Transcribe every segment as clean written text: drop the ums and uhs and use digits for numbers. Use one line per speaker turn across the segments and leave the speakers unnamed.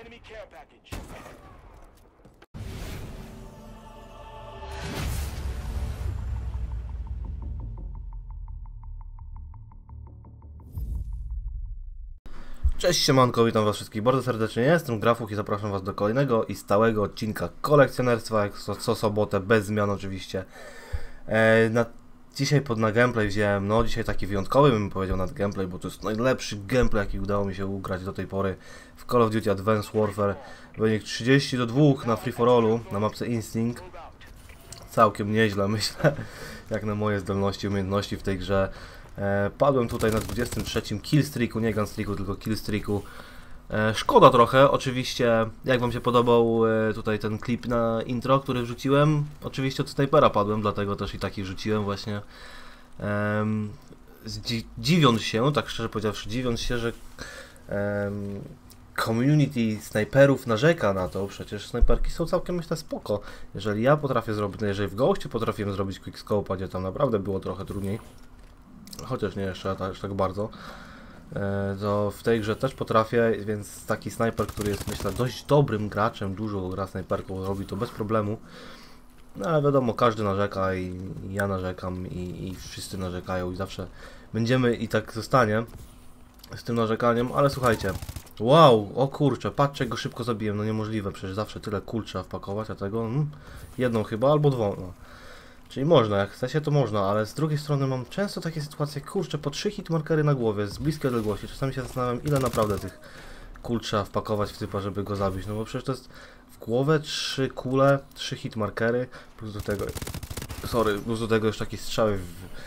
Cześć siemanko, witam was wszystkich bardzo serdecznie, ja jestem Grafuk i zapraszam was do kolejnego i stałego odcinka kolekcjonerstwa, jak co sobotę, bez zmian oczywiście. Dzisiaj na gameplay wziąłem, no dzisiaj taki wyjątkowy bym powiedział nad gameplay, bo to jest najlepszy gameplay jaki udało mi się ugrać do tej pory w Call of Duty Advanced Warfare. Wynik 30-2 na Free for Allu, na mapce Instinct. Całkiem nieźle myślę, jak na moje zdolności, umiejętności w tej grze. Padłem tutaj na 23 killstreaku, nie gunstreaku, tylko killstreaku. Szkoda trochę, oczywiście, jak wam się podobał tutaj ten klip na intro, który wrzuciłem, oczywiście od snajpera padłem, dlatego też i taki wrzuciłem właśnie. Dziwiąc się, tak szczerze powiedziawszy, dziwiąc się, że community snajperów narzeka na to, przecież snajperki są całkiem myślę spoko. Jeżeli ja potrafię zrobić, no jeżeli w Ghoście potrafiłem zrobić quickscope'a, gdzie tam naprawdę było trochę trudniej, chociaż nie jeszcze tak bardzo, to w tej grze też potrafię, więc taki snajper, który jest myślę dość dobrym graczem, dużo gra snajperką, robi to bez problemu. No ale wiadomo, każdy narzeka i ja narzekam i wszyscy narzekają i zawsze będziemy i tak zostanie z tym narzekaniem, ale słuchajcie, wow, o kurczę, patrzcie go szybko zabiłem, no niemożliwe, przecież zawsze tyle kul trzeba wpakować, a tego jedną chyba albo dwoma. No. Czyli można, jak chce się to można, ale z drugiej strony mam często takie sytuacje, kurczę, po 3 hitmarkery na głowie, z bliskiej odległości, czasami się zastanawiam, ile naprawdę tych kul trzeba wpakować w typa, żeby go zabić, no bo przecież to jest w głowę 3 kule, 3 hitmarkery, plus do tego, plus do tego jeszcze takie strzały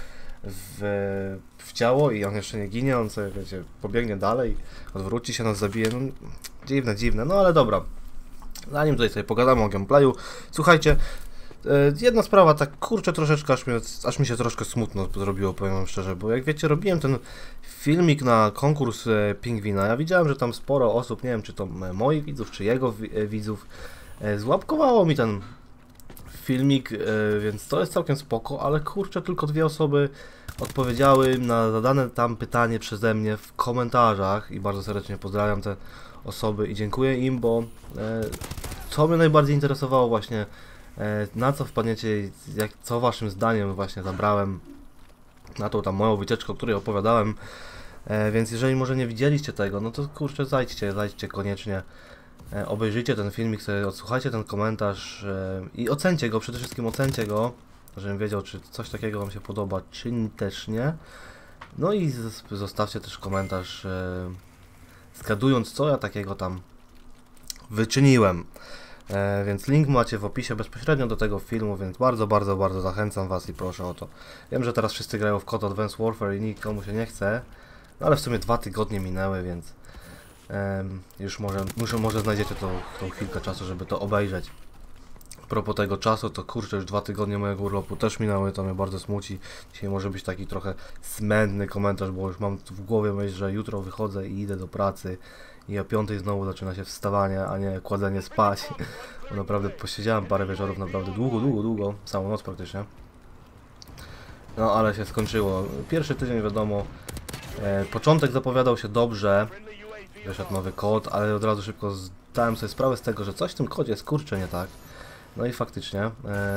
w ciało i on jeszcze nie ginie, on sobie, wiecie, pobiegnie dalej, odwróci się, nas zabije, no dziwne, no ale dobra, zanim tutaj sobie pogadamy o gameplayu, słuchajcie, jedna sprawa, tak kurczę troszeczkę, aż mi się troszkę smutno zrobiło, powiem wam szczerze, bo jak wiecie, robiłem ten filmik na konkurs Pingwina, ja widziałem, że tam sporo osób, nie wiem czy to moich widzów, czy jego widzów, złapkowało mi ten filmik, więc to jest całkiem spoko, ale kurczę, tylko 2 osoby odpowiedziały na zadane tam pytanie przeze mnie w komentarzach i bardzo serdecznie pozdrawiam te osoby i dziękuję im, bo co mnie najbardziej interesowało właśnie, na co wpadniecie, co waszym zdaniem właśnie zabrałem na tą tam moją wycieczkę, o której opowiadałem, więc jeżeli może nie widzieliście tego, no to kurczę zajdźcie koniecznie, obejrzyjcie ten filmik, sobie odsłuchajcie ten komentarz i ocencie go, przede wszystkim ocencie go, żebym wiedział, czy coś takiego wam się podoba, czy też nie. No i zostawcie też komentarz, zgadując, co ja takiego tam wyczyniłem. Więc link macie w opisie bezpośrednio do tego filmu, więc bardzo zachęcam was i proszę o to. Wiem, że teraz wszyscy grają w COD Advanced Warfare i nikomu się nie chce, no ale w sumie 2 tygodnie minęły, więc już może znajdziecie tą chwilkę czasu, żeby to obejrzeć. A propos tego czasu, to kurczę, już 2 tygodnie mojego urlopu też minęły, to mnie bardzo smuci. Dzisiaj może być taki trochę smętny komentarz, bo już mam w głowie myśl, że jutro wychodzę i idę do pracy i o 5 znowu zaczyna się wstawanie, a nie kładzenie spać. Bo naprawdę posiedziałem parę wieczorów, naprawdę długo, całą noc praktycznie. No ale się skończyło. Pierwszy tydzień wiadomo, początek zapowiadał się dobrze, wyszedł nowy kod, ale od razu szybko zdałem sobie sprawę z tego, że coś w tym kodzie jest kurczę nie tak. No i faktycznie,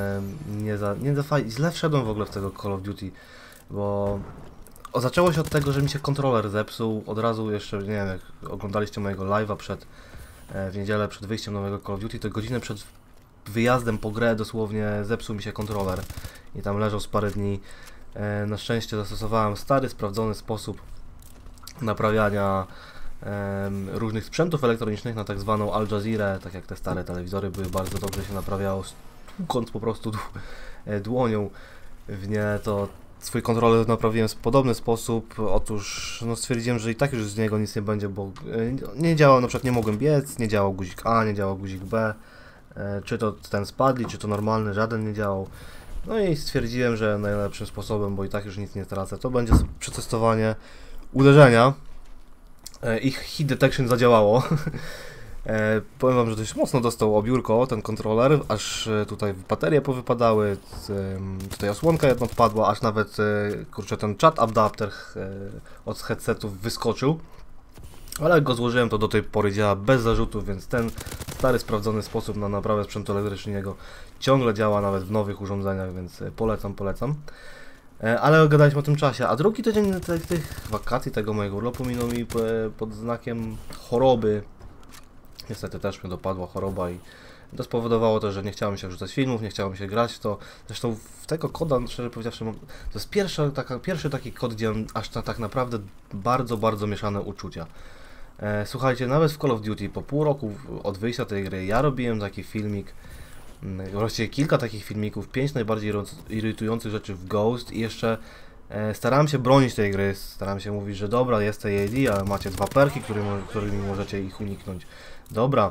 źle wszedłem w ogóle w tego Call of Duty, bo zaczęło się od tego, że mi się kontroler zepsuł, od razu jeszcze, nie wiem, jak oglądaliście mojego live'a w niedzielę przed wyjściem nowego Call of Duty, to godzinę przed wyjazdem po grę dosłownie zepsuł mi się kontroler i tam leżał z parę dni. Na szczęście zastosowałem stary, sprawdzony sposób naprawiania różnych sprzętów elektronicznych na tak zwaną Al Jazeera, tak jak te stare telewizory były, bardzo dobrze się naprawiało, stłukąc po prostu dłonią w nie, to swój kontroler naprawiłem w podobny sposób. Otóż no, stwierdziłem, że i tak już z niego nic nie będzie, bo nie działał, na przykład nie mogłem biec, nie działał guzik A, nie działał guzik B, czy to ten spadli, czy to normalny, żaden nie działał. No i stwierdziłem, że najlepszym sposobem, bo i tak już nic nie tracę, to będzie przetestowanie uderzenia. Ich hit detection zadziałało. Powiem wam, że dość mocno dostał o biurko ten kontroler, aż tutaj baterie powypadały, tutaj osłonka jedna odpadła, aż nawet kurczę ten chat adapter od headsetów wyskoczył. Ale jak go złożyłem, to do tej pory działa bez zarzutów, więc ten stary, sprawdzony sposób na naprawę sprzętu elektrycznego ciągle działa nawet w nowych urządzeniach, więc polecam. Ale gadaliśmy o tym czasie, a drugi tydzień tych wakacji, tego mojego urlopu minął mi pod znakiem choroby. Niestety też mnie dopadła choroba i to spowodowało to, że nie chciałem się wrzucać filmów, nie chciałem się grać w to. Zresztą w tego koda, szczerze powiedziawszy, to jest pierwszy taki kod, gdzie mam aż tak naprawdę bardzo mieszane uczucia. Słuchajcie, nawet w Call of Duty po pół roku od wyjścia tej gry ja robiłem taki filmik, właściwie kilka takich filmików, 5 najbardziej irytujących rzeczy w Ghost i jeszcze starałem się bronić tej gry, starałem się mówić, że dobra, jest AAD, ale macie 2 perki, którymi możecie ich uniknąć. Dobra,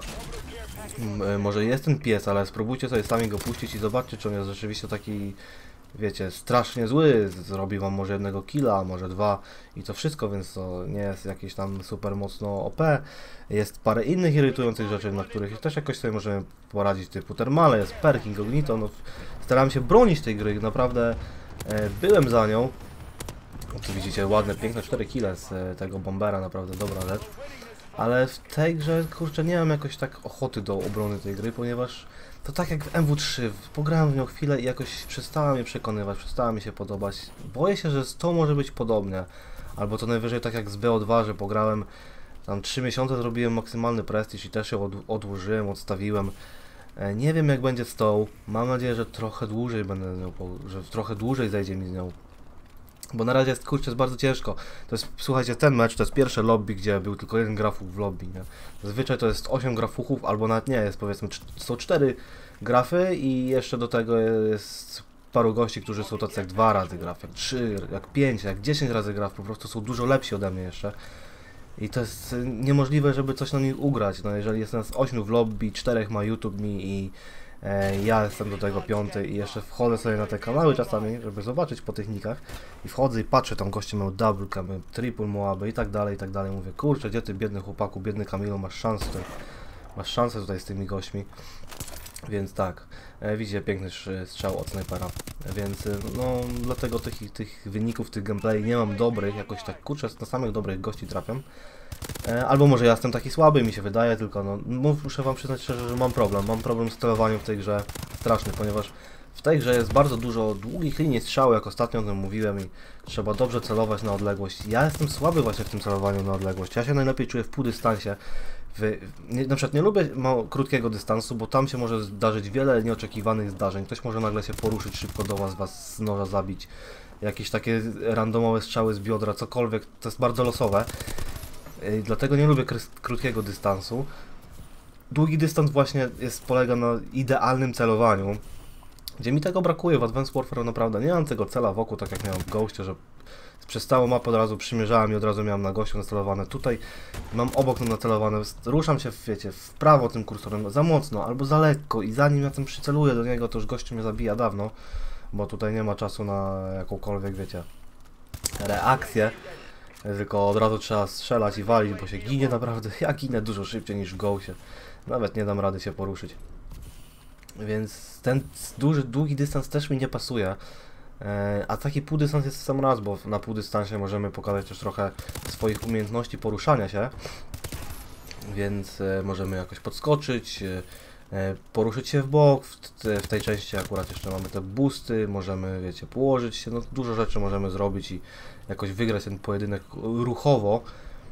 może jest ten pies, ale spróbujcie sobie sami go puścić i zobaczcie, czy on jest rzeczywiście taki, wiecie, strasznie zły, zrobi wam może jednego killa, może 2 i to wszystko, więc to nie jest jakieś tam super mocno OP. Jest parę innych irytujących rzeczy, na których też jakoś sobie możemy poradzić, typu termale, jest perk, incognito, no starałem się bronić tej gry, naprawdę byłem za nią. Tu widzicie ładne, piękne 4 kile z tego bombera, naprawdę dobra rzecz. Ale w tej grze, kurczę, nie mam jakoś tak ochoty do obrony tej gry, ponieważ to tak jak w MW3, pograłem w nią chwilę i jakoś przestała mnie przekonywać, przestała mi się podobać. Boję się, że z tą może być podobnie, albo to najwyżej tak jak z BO2, że pograłem tam 3 miesiące, zrobiłem maksymalny prestiż i też ją odłożyłem, odstawiłem. Nie wiem jak będzie z tą, mam nadzieję, że trochę dłużej będę z nią, że trochę dłużej zejdzie mi z nią. Bo na razie jest, kurczę, jest bardzo ciężko. To jest, słuchajcie, ten mecz to jest pierwsze lobby, gdzie był tylko jeden grafuch w lobby, nie? Zazwyczaj to jest 8 grafuchów, albo nawet nie, jest powiedzmy, są 4 grafy i jeszcze do tego jest paru gości, którzy są tacy jak 2 razy graf, jak 3, jak 5, jak 10 razy graf, po prostu są dużo lepsi ode mnie jeszcze. I to jest niemożliwe, żeby coś na nich ugrać. No jeżeli jest nas 8 w lobby, 4 ma YouTube mi i ja jestem do tego 5 i jeszcze wchodzę sobie na te kanały czasami, żeby zobaczyć po technikach i wchodzę i patrzę, tam goście mają double camy, triple moaby i tak dalej, mówię, kurczę, gdzie ty biedny chłopaku, biedny Kamilu, masz szansę tutaj z tymi gośćmi, więc tak, widzicie piękny strzał od snajpera, więc no dlatego tych wyników, tych gameplay nie mam dobrych, jakoś tak, kurczę, na samych dobrych gości trafiam. Albo może ja jestem taki słaby, mi się wydaje, tylko no, muszę wam przyznać szczerze, że mam problem z celowaniem w tej grze straszny, ponieważ w tej grze jest bardzo dużo długich linii strzału, jak ostatnio o tym mówiłem i trzeba dobrze celować na odległość. Ja jestem słaby właśnie w tym celowaniu na odległość, ja się najlepiej czuję w półdystansie. Na przykład nie lubię krótkiego dystansu, bo tam się może zdarzyć wiele nieoczekiwanych zdarzeń, ktoś może nagle się poruszyć szybko do was z noża zabić, jakieś takie randomowe strzały z biodra, cokolwiek, to jest bardzo losowe. Dlatego nie lubię krótkiego dystansu. Długi dystans właśnie polega na idealnym celowaniu, gdzie mi tego brakuje w Advanced Warfare naprawdę. Nie mam tego cela wokół, tak jak miałem w Ghostie, że przez całą mapę od razu przymierzałem i od razu miałem na gościu nacelowane. Tutaj mam obok nacelowane, ruszam się, wiecie, w prawo tym kursorem za mocno albo za lekko i zanim ja tym przyceluję do niego, to już gościu mnie zabija dawno, bo tutaj nie ma czasu na jakąkolwiek, wiecie, reakcję. Tylko od razu trzeba strzelać i walić, bo się ginie naprawdę. Ja ginę dużo szybciej niż w Ghostie. Nawet nie dam rady się poruszyć. Więc ten długi dystans też mi nie pasuje. A taki półdystans jest w sam raz, bo na półdystansie możemy pokazać też trochę swoich umiejętności poruszania się. Więc możemy jakoś podskoczyć, poruszyć się w bok. W tej części akurat jeszcze mamy te boosty, możemy, wiecie, położyć się. No, dużo rzeczy możemy zrobić i jakoś wygrać ten pojedynek ruchowo.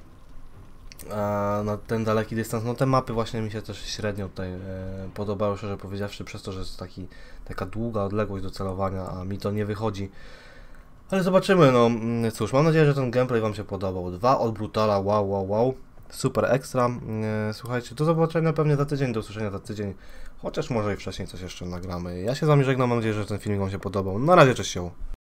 A na ten daleki dystans, no te mapy właśnie mi się też średnio tutaj podobały, szczerze powiedziawszy, przez to, że jest taka długa odległość do celowania, a mi to nie wychodzi. Ale zobaczymy, no cóż, mam nadzieję, że ten gameplay wam się podobał. 2 od Brutala, wow, super ekstra. Słuchajcie, do zobaczenia pewnie za tydzień, do usłyszenia za tydzień, chociaż może i wcześniej coś jeszcze nagramy. Ja się z wami żegnam, mam nadzieję, że ten film wam się podobał. Na razie, cześć się.